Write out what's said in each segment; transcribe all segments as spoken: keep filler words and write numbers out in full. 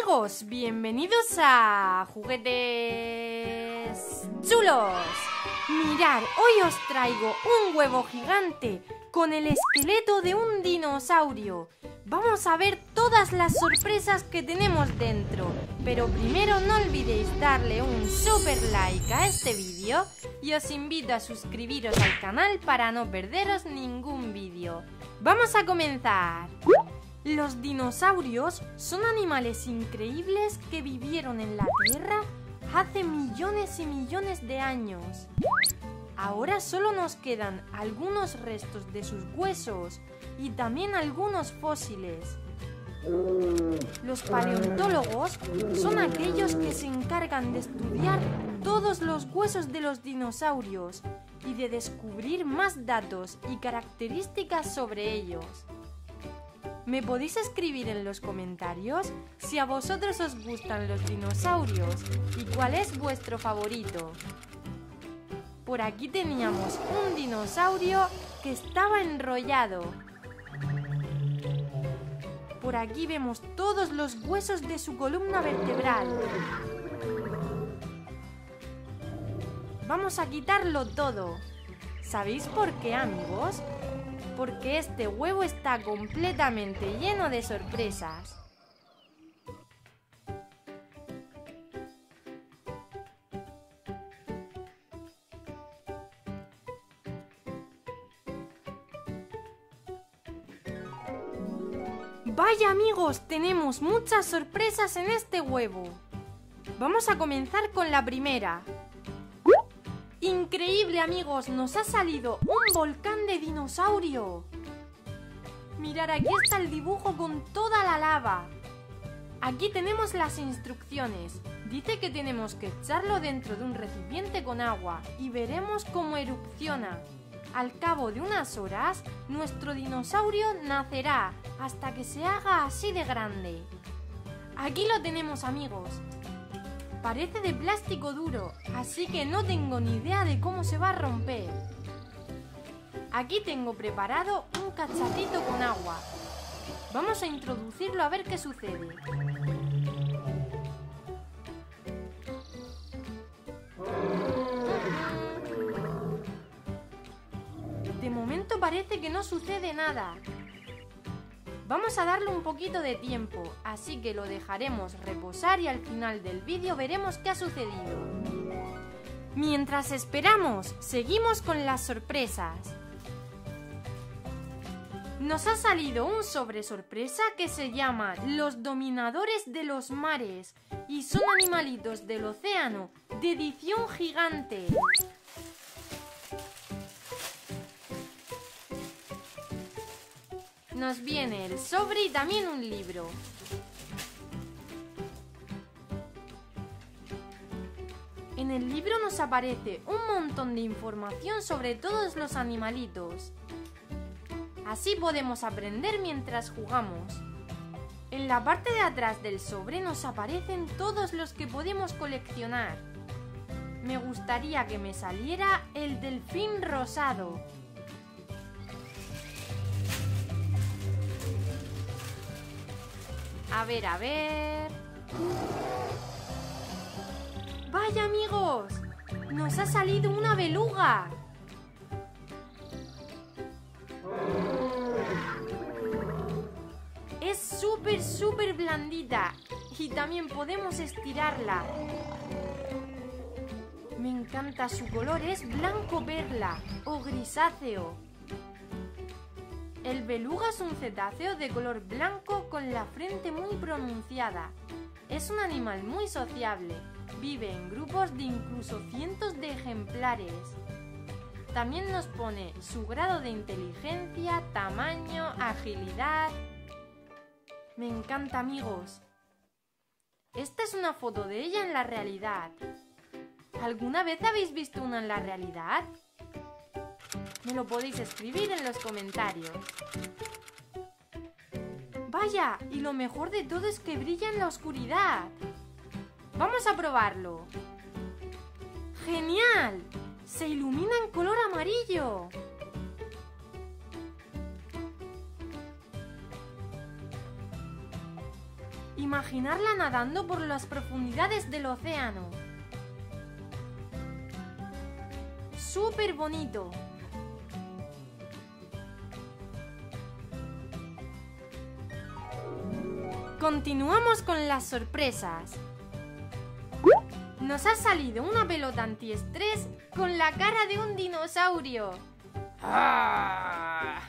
amigos, bienvenidos a Juguetes Chulos. Mirad, hoy os traigo un huevo gigante con el esqueleto de un dinosaurio. Vamos a ver todas las sorpresas que tenemos dentro, pero primero no olvidéis darle un super like a este vídeo y os invito a suscribiros al canal para no perderos ningún vídeo. ¡Vamos a comenzar! Los dinosaurios son animales increíbles que vivieron en la Tierra hace millones y millones de años. Ahora solo nos quedan algunos restos de sus huesos y también algunos fósiles. Los paleontólogos son aquellos que se encargan de estudiar todos los huesos de los dinosaurios y de descubrir más datos y características sobre ellos. ¿Me podéis escribir en los comentarios si a vosotros os gustan los dinosaurios y cuál es vuestro favorito? Por aquí teníamos un dinosaurio que estaba enrollado. Por aquí vemos todos los huesos de su columna vertebral. Vamos a quitarlo todo. ¿Sabéis por qué, amigos? Porque este huevo está completamente lleno de sorpresas. Vaya amigos, tenemos muchas sorpresas en este huevo. Vamos a comenzar con la primera. ¡Increíble, amigos! Nos ha salido un volcán de dinosaurio. Mirad, aquí está el dibujo con toda la lava. Aquí tenemos las instrucciones. Dice que tenemos que echarlo dentro de un recipiente con agua y veremos cómo erupciona. Al cabo de unas horas, nuestro dinosaurio nacerá hasta que se haga así de grande. Aquí lo tenemos, amigos. Parece de plástico duro, así que no tengo ni idea de cómo se va a romper. Aquí tengo preparado un cacharrito con agua. Vamos a introducirlo a ver qué sucede. De momento parece que no sucede nada. Vamos a darle un poquito de tiempo, así que lo dejaremos reposar y al final del vídeo veremos qué ha sucedido. Mientras esperamos, seguimos con las sorpresas. Nos ha salido un sobre sorpresa que se llama Los Dominadores de los Mares y son animalitos del océano de edición gigante. Nos viene el sobre y también un libro. En el libro nos aparece un montón de información sobre todos los animalitos. Así podemos aprender mientras jugamos. En la parte de atrás del sobre nos aparecen todos los que podemos coleccionar. Me gustaría que me saliera el delfín rosado. A ver, a ver... ¡Vaya, amigos! ¡Nos ha salido una beluga! Es súper, súper blandita y también podemos estirarla. Me encanta su color, es blanco perla o grisáceo. El beluga es un cetáceo de color blanco con la frente muy pronunciada. Es un animal muy sociable. Vive en grupos de incluso cientos de ejemplares. También nos pone su grado de inteligencia, tamaño, agilidad. Me encanta, amigos. Esta es una foto de ella en la realidad. ¿Alguna vez habéis visto una en la realidad? Me lo podéis escribir en los comentarios. ¡Vaya! Y lo mejor de todo es que brilla en la oscuridad. ¡Vamos a probarlo! ¡Genial! ¡Se ilumina en color amarillo! Imaginarla nadando por las profundidades del océano. ¡Súper bonito! Continuamos con las sorpresas. Nos ha salido una pelota antiestrés con la cara de un dinosaurio. ¡Ah!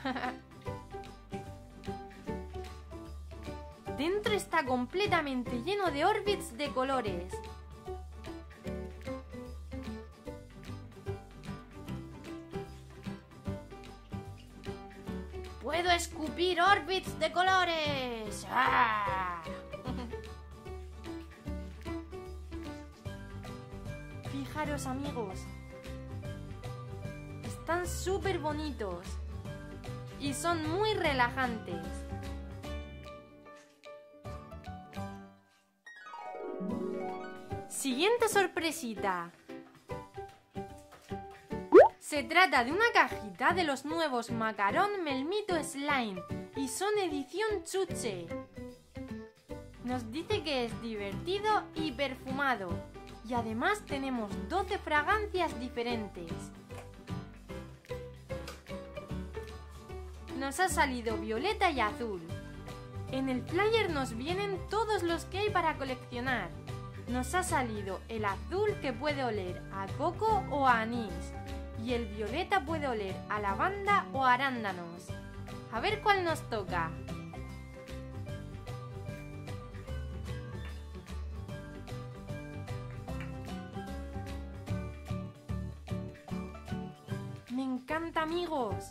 Dentro está completamente lleno de Orbits de colores. ¡Puedo escupir Orbits de colores! ¡Ah! Fijaros, amigos. Están súper bonitos. Y son muy relajantes. Siguiente sorpresita. Se trata de una cajita de los nuevos Macaron Melmito Slime y son edición chuche. Nos dice que es divertido y perfumado y además tenemos doce fragancias diferentes. Nos ha salido violeta y azul. En el flyer nos vienen todos los que hay para coleccionar. Nos ha salido el azul que puede oler a coco o a anís. Y el violeta puede oler a lavanda o a arándanos. A ver cuál nos toca. Me encanta, amigos.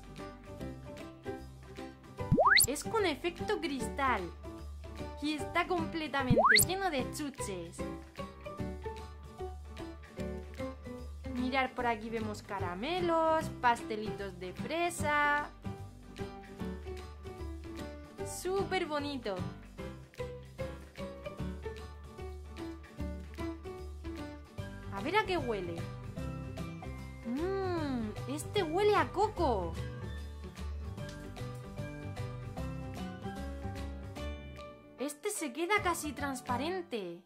Es con efecto cristal. Y está completamente lleno de chuches. Mirad, por aquí vemos caramelos, pastelitos de fresa. ¡Súper bonito! A ver a qué huele. Mmm, este huele a coco. Este se queda casi transparente.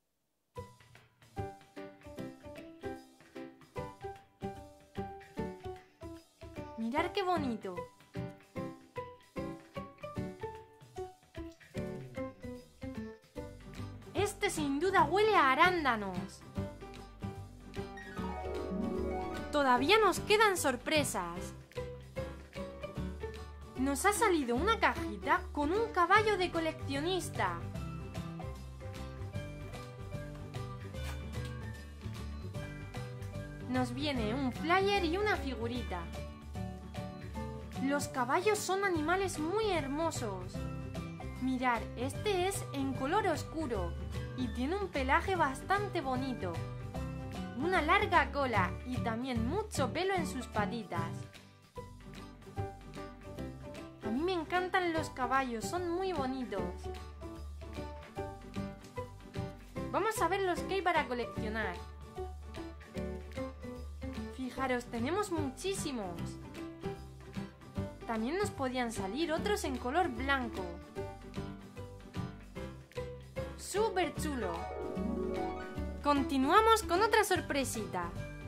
Mirad qué bonito. Este sin duda huele a arándanos. Todavía nos quedan sorpresas. Nos ha salido una cajita con un caballo de coleccionista. Nos viene un flyer y una figurita. Los caballos son animales muy hermosos. Mirad, este es en color oscuro y tiene un pelaje bastante bonito. Una larga cola y también mucho pelo en sus patitas. A mí me encantan los caballos, son muy bonitos. Vamos a ver los que hay para coleccionar. Fijaros, tenemos muchísimos. También nos podían salir otros en color blanco. ¡Súper chulo! Continuamos con otra sorpresita.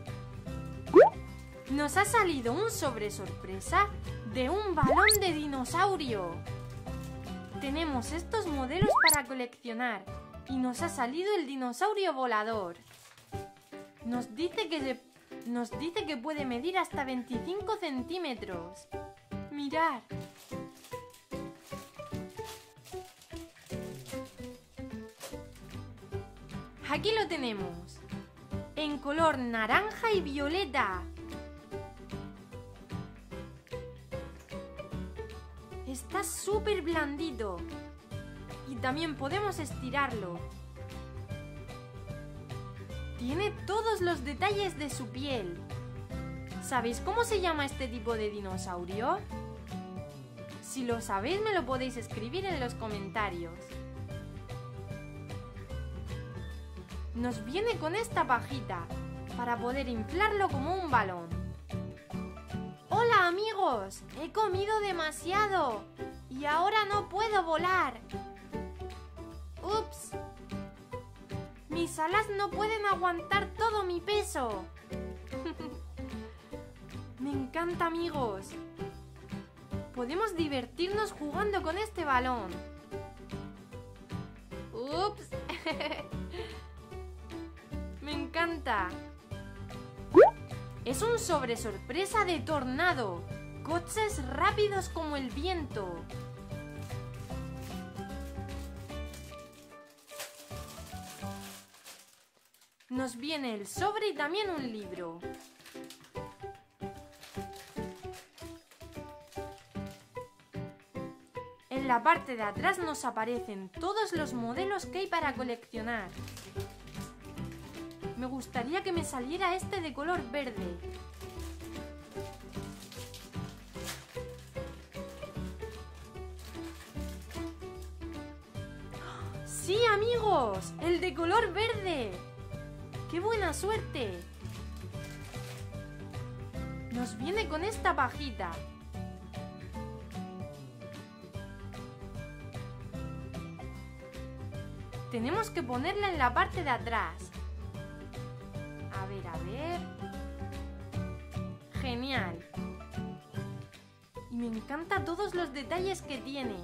Nos ha salido un sobre sorpresa de un balón de dinosaurio. Tenemos estos modelos para coleccionar y nos ha salido el dinosaurio volador. Nos dice que, se, nos dice que puede medir hasta veinticinco centímetros. ¡Mirad! Aquí lo tenemos, en color naranja y violeta. Está súper blandito y también podemos estirarlo. Tiene todos los detalles de su piel. ¿Sabéis cómo se llama este tipo de dinosaurio? Si lo sabéis, me lo podéis escribir en los comentarios. Nos viene con esta pajita para poder inflarlo como un balón. ¡Hola, amigos! He comido demasiado y ahora no puedo volar. Mis alas no pueden aguantar todo mi peso. Me encanta, amigos. Podemos divertirnos jugando con este balón. ¡Ups! Me encanta. Es un sobre sorpresa de Tornado. Coches rápidos como el viento. Nos viene el sobre y también un libro. En la parte de atrás nos aparecen todos los modelos que hay para coleccionar. Me gustaría que me saliera este de color verde. ¡Sí, amigos! ¡El de color verde! ¡Qué buena suerte! Nos viene con esta pajita. Tenemos que ponerla en la parte de atrás. A ver, a ver. Genial. Y me encantan todos los detalles que tiene.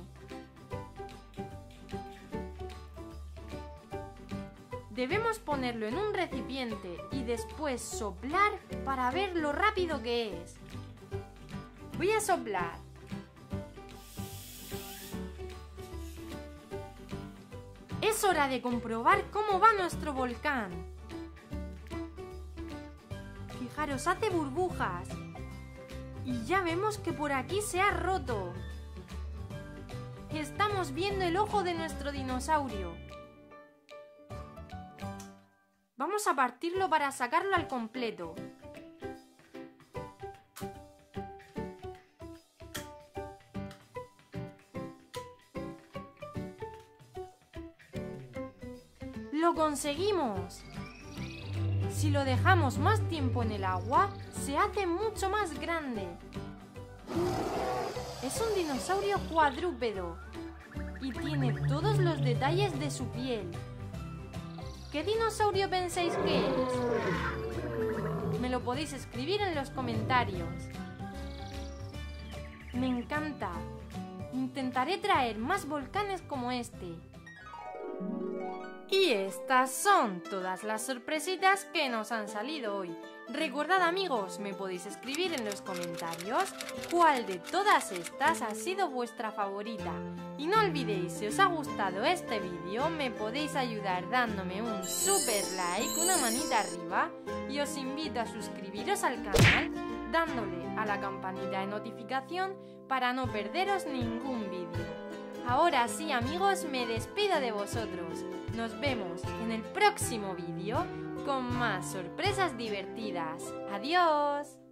Debemos ponerlo en un recipiente y después soplar para ver lo rápido que es. Voy a soplar. Es hora de comprobar cómo va nuestro volcán. Fijaros, hace burbujas. Y ya vemos que por aquí se ha roto. Estamos viendo el ojo de nuestro dinosaurio. Vamos a partirlo para sacarlo al completo. ¡Lo conseguimos! Si lo dejamos más tiempo en el agua, se hace mucho más grande. Es un dinosaurio cuadrúpedo y tiene todos los detalles de su piel. ¿Qué dinosaurio pensáis que es? Me lo podéis escribir en los comentarios. Me encanta. Intentaré traer más volcanes como este. Y estas son todas las sorpresitas que nos han salido hoy. Recordad, amigos, me podéis escribir en los comentarios cuál de todas estas ha sido vuestra favorita. Y no olvidéis, si os ha gustado este vídeo, me podéis ayudar dándome un super like, una manita arriba, y os invito a suscribiros al canal dándole a la campanita de notificación para no perderos ningún vídeo. Ahora sí, amigos, me despido de vosotros. Nos vemos en el próximo vídeo con más sorpresas divertidas. ¡Adiós!